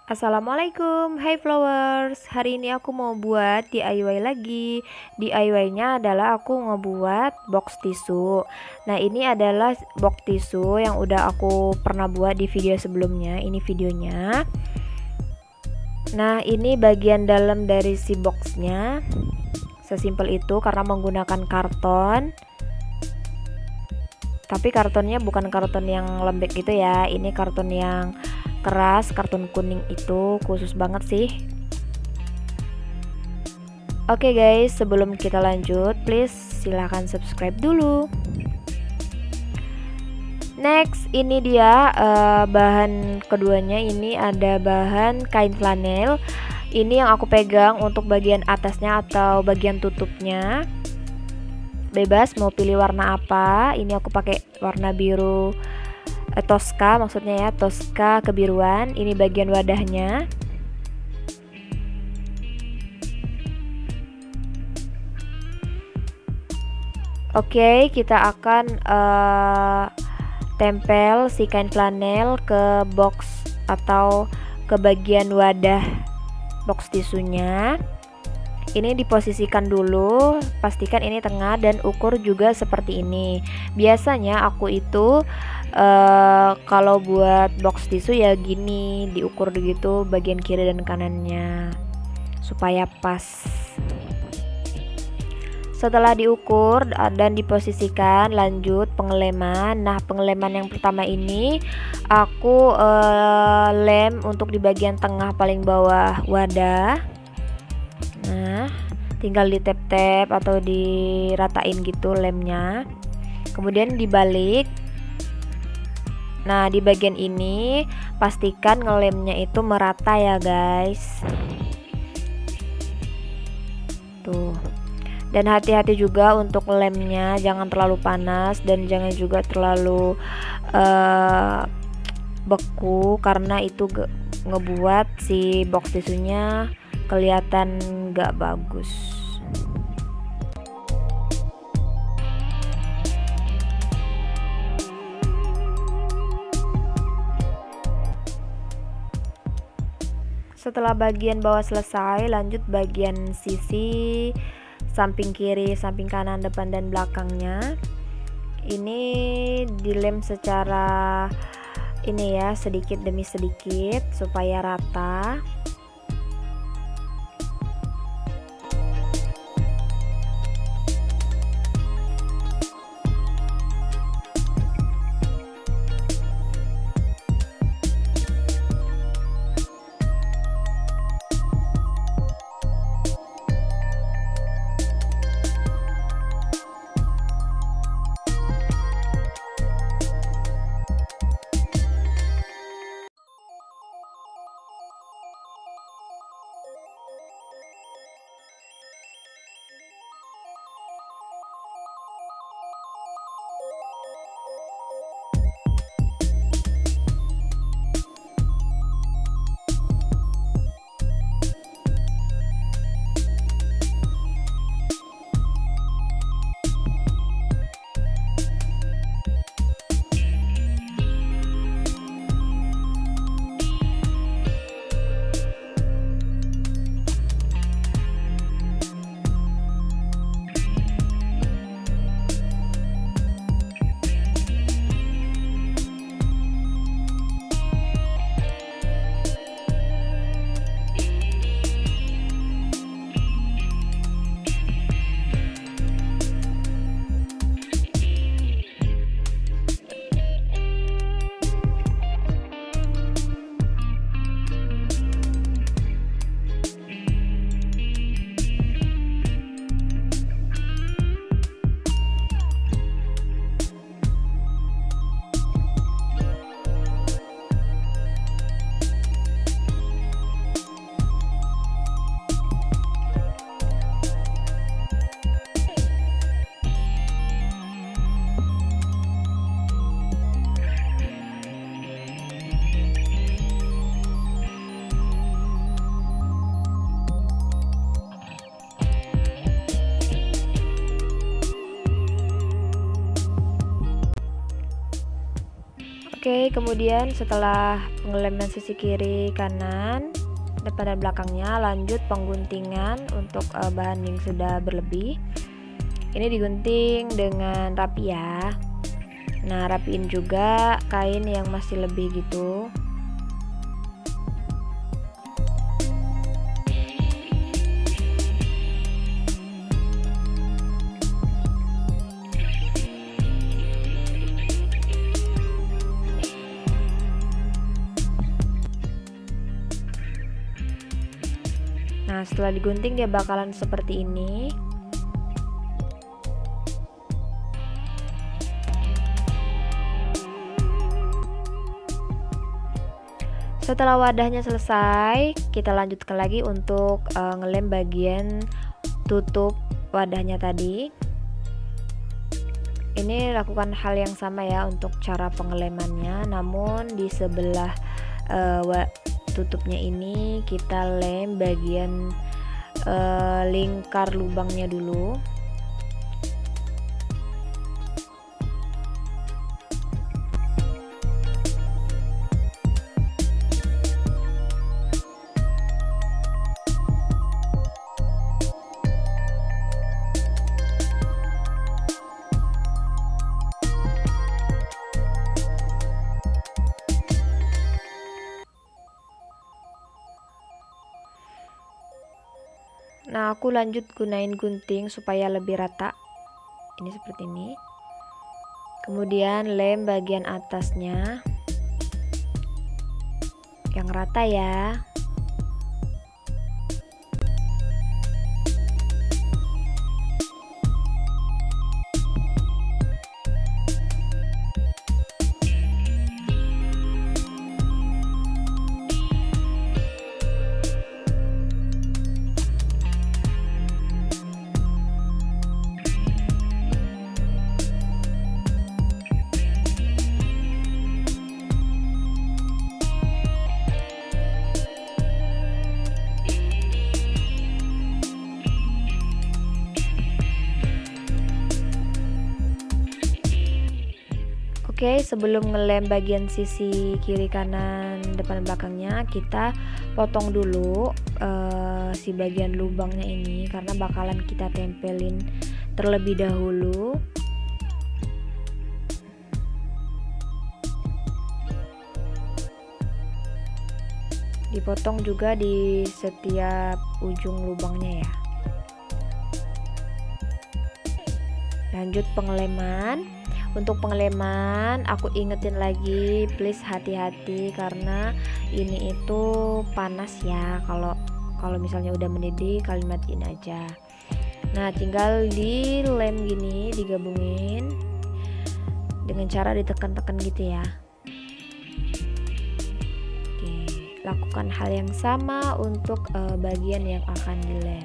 Assalamualaikum, hai flowers. Hari ini aku mau buat DIY lagi. DIY-nya adalah aku ngebuat box tisu. Nah, ini adalah box tisu yang udah aku pernah buat di video sebelumnya. Ini videonya. Nah, ini bagian dalam dari si boxnya. Sesimpel itu karena menggunakan karton. Tapi kartonnya bukan karton yang lembek gitu ya. Ini karton yang keras, karton kuning itu khusus banget sih. Oke guys, sebelum kita lanjut, please silahkan subscribe dulu. Next, ini dia bahan keduanya. Ini ada bahan kain flanel. Ini yang aku pegang untuk bagian atasnya atau bagian tutupnya. Bebas mau pilih warna apa. Ini aku pakai warna biru Tosca, maksudnya ya, Tosca kebiruan. Ini bagian wadahnya. Oke, kita akan tempel si kain flanel ke box atau ke bagian wadah box tisunya. Ini diposisikan dulu, pastikan ini tengah dan ukur juga seperti ini. Biasanya aku itu kalau buat box tisu ya gini, diukur begitu bagian kiri dan kanannya supaya pas. Setelah diukur dan diposisikan, lanjut pengeleman. Nah, pengeleman yang pertama ini aku lem untuk di bagian tengah paling bawah wadah. Nah, tinggal ditep-tep atau diratain gitu lemnya. Kemudian dibalik. Nah, di bagian ini pastikan ngelemnya itu merata ya guys. Tuh. Dan hati-hati juga untuk lemnya, jangan terlalu panas dan jangan juga terlalu beku karena itu ngebuat si box tisunya kelihatan gak bagus. Setelah bagian bawah selesai, lanjut bagian sisi, samping kiri, samping kanan, depan dan belakangnya. Ini dilem secara ini ya, sedikit demi sedikit supaya rata. Oke, kemudian setelah pengeleman sisi kiri kanan depan dan belakangnya, lanjut pengguntingan untuk bahan yang sudah berlebih. Ini digunting dengan rapi ya. Nah, rapiin juga kain yang masih lebih gitu. Nah, setelah digunting dia bakalan seperti ini. Setelah wadahnya selesai, kita lanjutkan lagi untuk ngelem bagian tutup wadahnya tadi. Ini lakukan hal yang sama ya untuk cara pengelemannya, namun di sebelah tutupnya ini kita lem bagian lingkar lubangnya dulu. Nah, aku lanjut gunain gunting supaya lebih rata. Ini seperti ini. Kemudian lem bagian atasnya yang rata ya. Oke, sebelum ngelem bagian sisi kiri kanan depan belakangnya, kita potong dulu si bagian lubangnya ini karena bakalan kita tempelin terlebih dahulu. Dipotong juga di setiap ujung lubangnya ya. Lanjut pengeleman. Untuk pengeleman aku ingetin lagi, please hati-hati karena ini itu panas ya. Kalau misalnya udah mendidih kalian matiin aja. Nah, tinggal dilem gini, digabungin dengan cara ditekan-tekan gitu ya. Oke, lakukan hal yang sama untuk bagian yang akan dilem.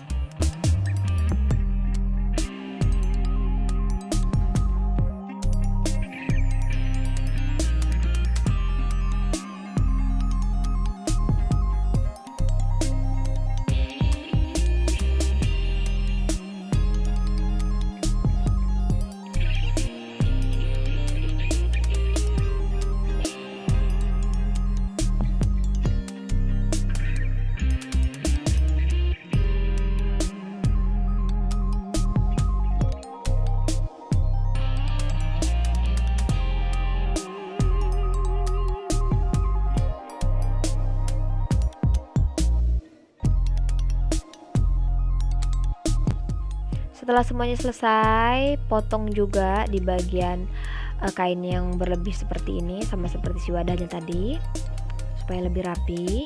Setelah semuanya selesai, potong juga di bagian kain yang berlebih seperti ini, sama seperti si wadahnya tadi, supaya lebih rapi.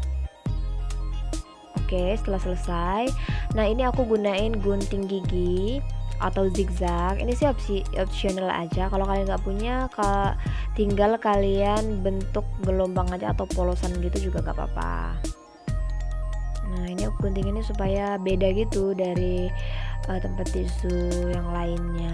Oke, setelah selesai, nah ini aku gunain gunting gigi atau zigzag. Ini sih optional aja. Kalau kalian nggak punya, tinggal kalian bentuk gelombang aja atau polosan gitu juga gak apa-apa. Nah, ini aku gunting ini supaya beda gitu dari tempat tisu yang lainnya.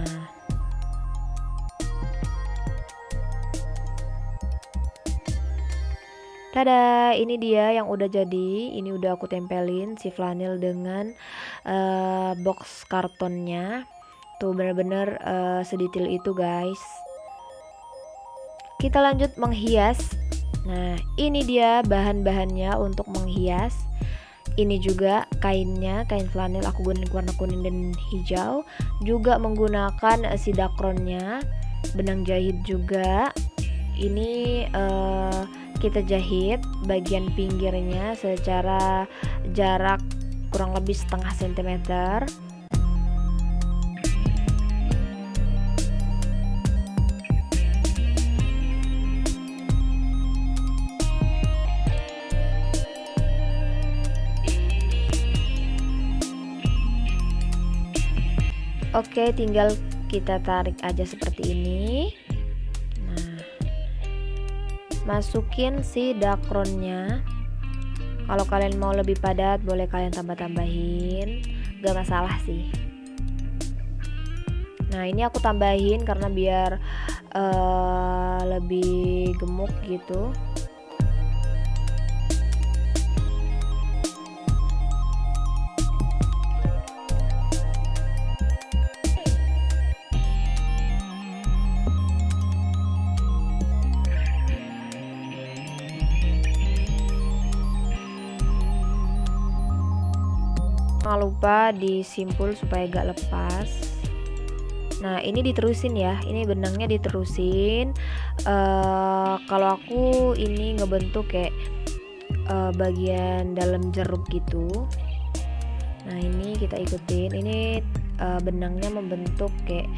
Tada, ini dia yang udah jadi. Ini udah aku tempelin si flanel dengan box kartonnya. Tuh bener-bener sedetail itu guys. Kita lanjut menghias. Nah, ini dia bahan-bahannya untuk menghias. Ini juga kainnya, kain flanel aku gunakan warna kuning dan hijau. Juga menggunakan sidakronnya, benang jahit juga. Ini kita jahit bagian pinggirnya secara jarak kurang lebih setengah sentimeter. Oke, tinggal kita tarik aja seperti ini. Nah, masukin si dakronnya. Kalau kalian mau lebih padat, boleh kalian tambah-tambahin, gak masalah sih. Nah, ini aku tambahin karena biar lebih gemuk gitu. Jangan lupa disimpul supaya gak lepas. Nah, ini diterusin ya, ini benangnya diterusin. Kalau aku ini ngebentuk kayak bagian dalam jeruk gitu. Nah, ini kita ikutin. Ini benangnya membentuk kayak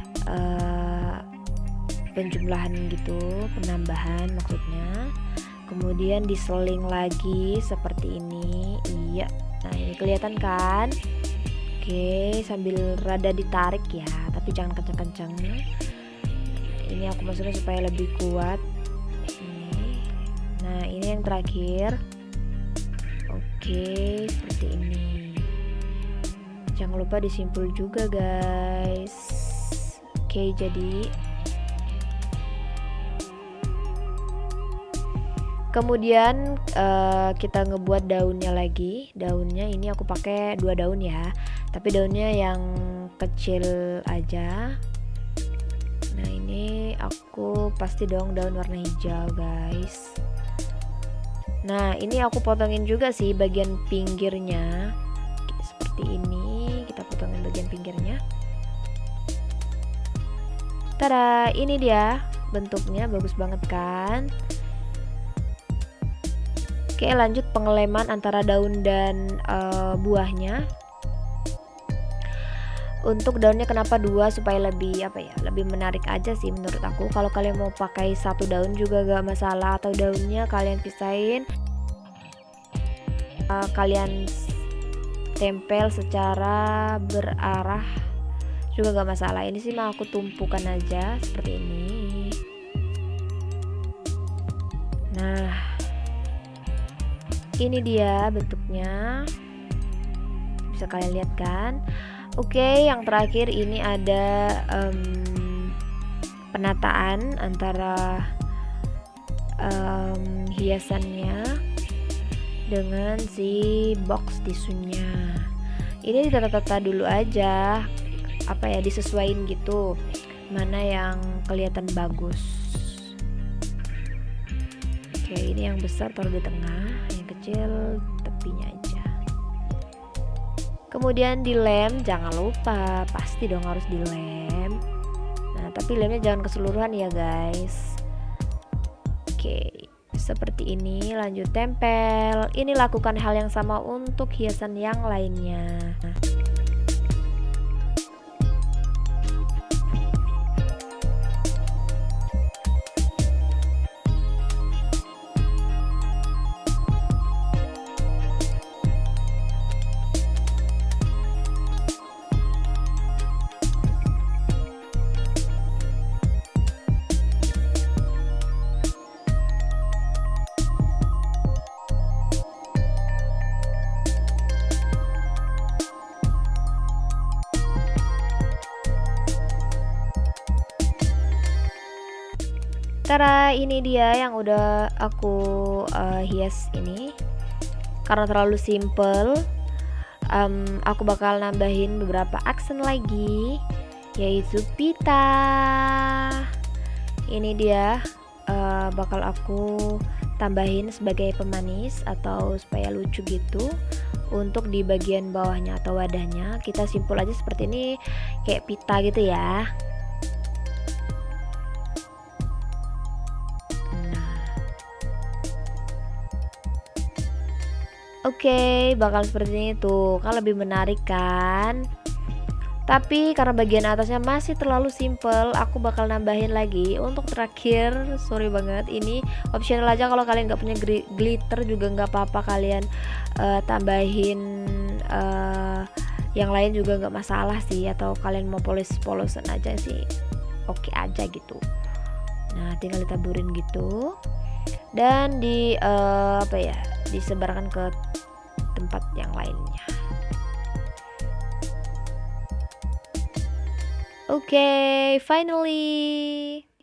penjumlahan gitu, penambahan maksudnya. Kemudian diseling lagi seperti ini. Iya. Nah, ini kelihatan kan? Oke, sambil rada ditarik ya, tapi jangan kencang-kencang. Ini aku masukin supaya lebih kuat. Nah, ini yang terakhir. Oke, seperti ini. Jangan lupa disimpul juga, guys. Oke, jadi kemudian kita ngebuat daunnya lagi. Daunnya ini aku pakai 2 daun ya, tapi daunnya yang kecil aja. Nah, ini aku pasti dong daun warna hijau, guys. Nah, ini aku potongin juga sih bagian pinggirnya. Seperti ini, kita potongin bagian pinggirnya. Tada, ini dia bentuknya, bagus banget kan? Oke, lanjut pengeleman antara daun dan buahnya. Untuk daunnya kenapa 2, supaya lebih lebih menarik aja sih menurut aku. Kalau kalian mau pakai 1 daun juga gak masalah, atau daunnya kalian pisahin, kalian tempel secara berarah juga gak masalah. Ini sih mau aku tumpukan aja seperti ini. Nah, ini dia bentuknya, bisa kalian lihat kan? Oke, yang terakhir ini ada penataan antara hiasannya dengan si box tisunya. Ini ditata-tata dulu aja, disesuaiin gitu, mana yang kelihatan bagus. Oke, ini yang besar taruh di tengah, yang kecil tepinya aja. Kemudian dilem, jangan lupa, pasti dong harus dilem. Nah, tapi lemnya jangan keseluruhan ya, guys. Oke, seperti ini. Lanjut tempel. Ini lakukan hal yang sama untuk hiasan yang lainnya. Tara, ini dia yang udah aku hias ini. Karena terlalu simple, aku bakal nambahin beberapa aksen lagi, yaitu pita. Ini dia bakal aku tambahin sebagai pemanis atau supaya lucu gitu. Untuk di bagian bawahnya atau wadahnya kita simpul aja seperti ini, kayak pita gitu ya. Oke, bakal seperti ini tuh, kan lebih menarik kan? Tapi karena bagian atasnya masih terlalu simple, aku bakal nambahin lagi. Untuk terakhir, sorry banget, ini optional aja, kalau kalian nggak punya glitter juga nggak apa-apa, kalian tambahin yang lain juga nggak masalah sih, atau kalian mau polos-polosan aja sih, oke aja gitu. Nah, tinggal ditaburin gitu dan disebarkan ke tempat yang lainnya. Oke, finally